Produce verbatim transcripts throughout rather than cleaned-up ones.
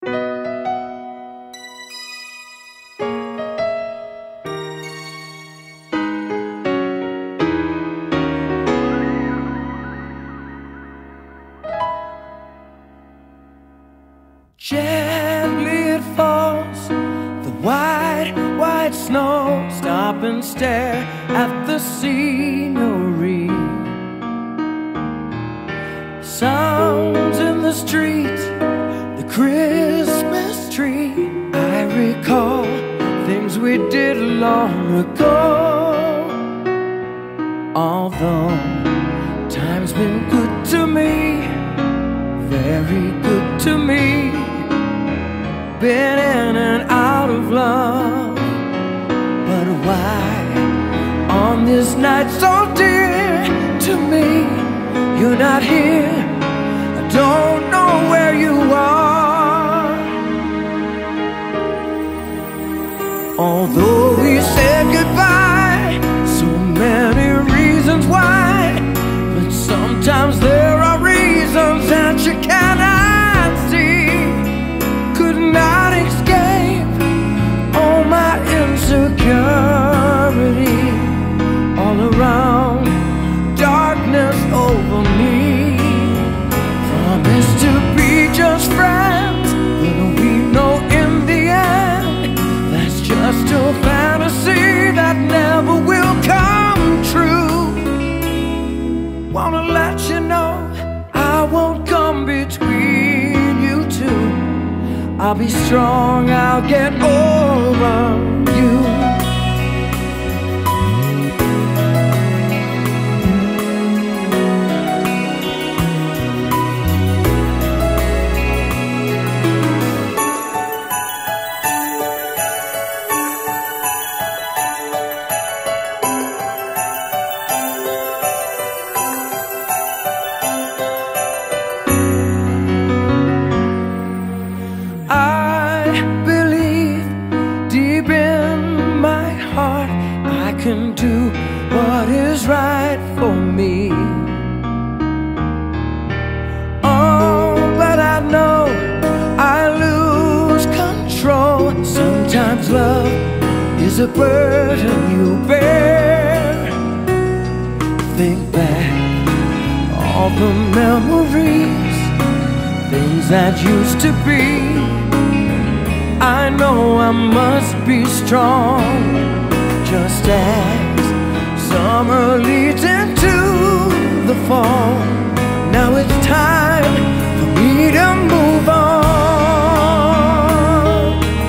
Gently it falls, the white, white snow. Stop and stare at the scenery. Sounds in the street, the Christmas tree. I recall things we did long ago. Although time's been good to me, very good to me. Been in and out of love, but why on this night so dear to me? You're not here, I don't know where you are. Although we said goodbye, so many reasons why, but sometimes there are reasons that you cannot see. Could not escape all my insecurity, all around, darkness over me. Promised to be just friends, but we know in the end that's just a fantasy that never will come true. Wanna let you know I won't come between you two. I'll be strong, I'll get over you. Can do what is right for me. Oh, but I know I lose control. Sometimes love is a burden you bear. Think back, all the memories, things that used to be. I know I must be strong, just as summer leads into the fall. Now it's time for me to move on.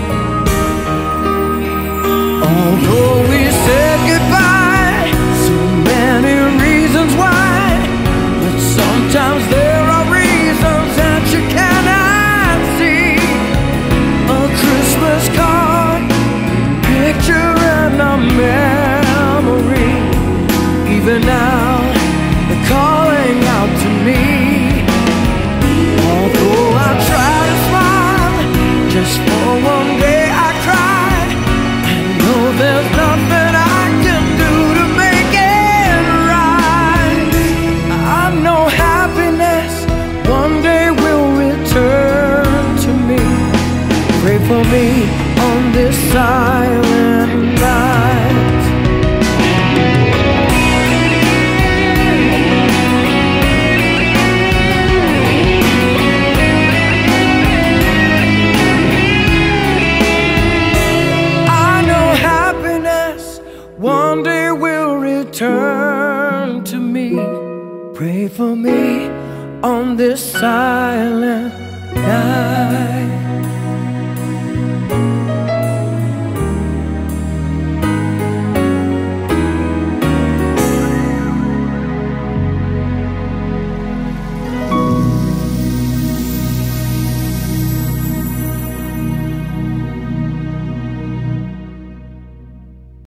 Although we said goodbye, so many reasons why, but sometimes there are reasons that you cannot see. A Christmas card, picture and a memory. Even now, they're calling out to me. Although I try to smile, just for one day I cry. I know there's nothing I can do to make it right. I know happiness one day will return to me. Pray for me on this silent night. I know happiness one day will return to me. Pray for me on this silent night.